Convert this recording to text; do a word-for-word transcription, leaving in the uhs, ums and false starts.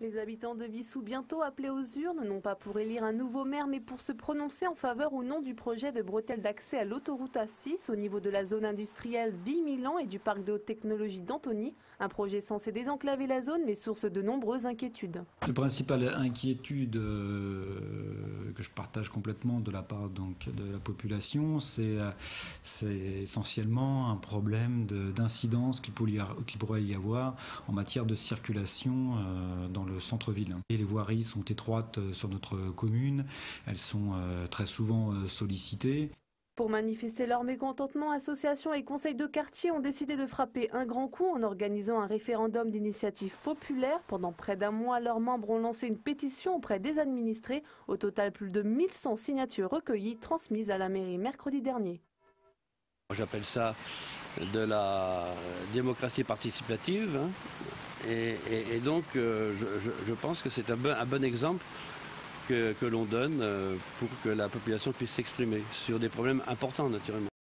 Les habitants de Vissou, bientôt appelés aux urnes, non pas pour élire un nouveau maire, mais pour se prononcer en faveur ou non du projet de bretelles d'accès à l'autoroute A six au niveau de la zone industrielle Ville-Milan et du parc de haute technologie d'Antony. Un projet censé désenclaver la zone, mais source de nombreuses inquiétudes. La principale inquiétude euh, que je partage complètement de la part donc, de la population, c'est essentiellement un problème d'incidence qu'il qu pourrait y avoir en matière de circulation euh, dans le centre-ville. Et les voiries sont étroites sur notre commune, elles sont euh, très souvent euh, sollicitées. Pour manifester leur mécontentement, associations et conseils de quartier ont décidé de frapper un grand coup en organisant un référendum d'initiative populaire. Pendant près d'un mois, leurs membres ont lancé une pétition auprès des administrés. Au total, plus de mille cent signatures recueillies, transmises à la mairie mercredi dernier. J'appelle ça de la démocratie participative. Hein. Et, et, et donc, euh, je, je pense que c'est un, bon, un bon exemple que, que l'on donne pour que la population puisse s'exprimer sur des problèmes importants, naturellement.